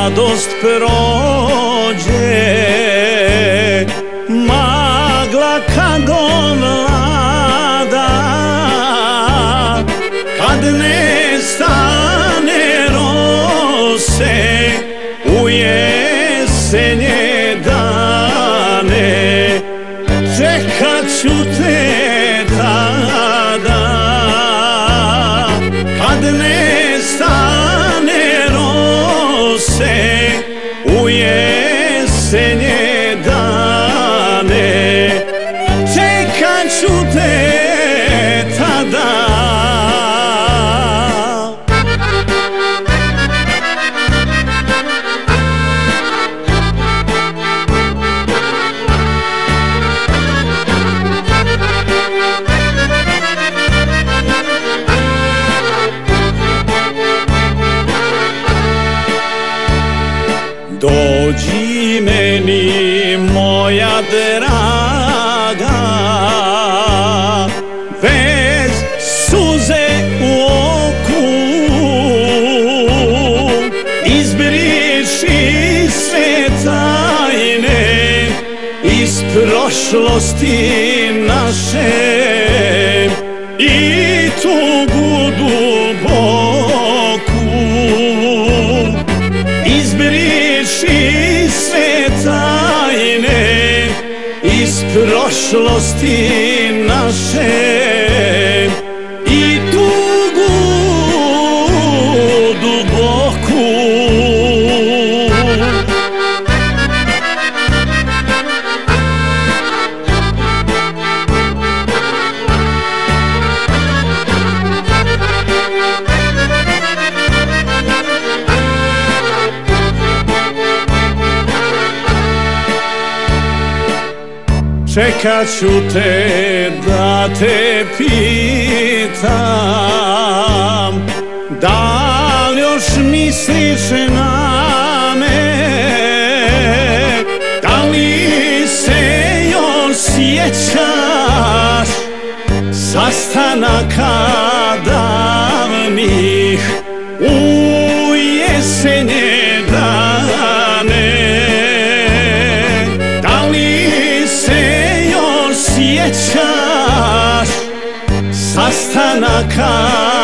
mladost prođe, magla kad ovlada, kad nestane rose u jesenje dane, čekat ću te tada. Kad nestane rose u jesenje dane, čekat ću te tada. Dođi meni moja draga, bez suze u oku, izbriši sve tajne iz prošlosti naše i tugu duboku. Izbriši sve tajne iz prošlosti naše i tugu duboku. Čekat ću te da te pitam, da li još misliš na me, da li se još sjećaš sastanaka davnih u jesenje dane. Da li sjećaš sastanaka